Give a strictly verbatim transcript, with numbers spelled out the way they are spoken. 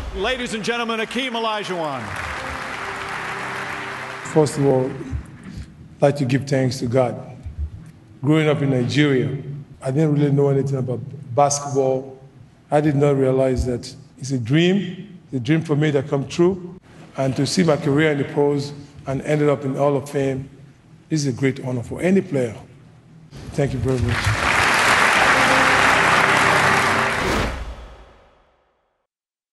ladies and gentlemen, Akeem Olajuwon. First of all, I'd like to give thanks to God. Growing up in Nigeria, I didn't really know anything about basketball. I did not realize that it's a dream, a dream for me that come true. And to see my career in the pros and ended up in the Hall of Fame, this is a great honor for any player. Thank you very much.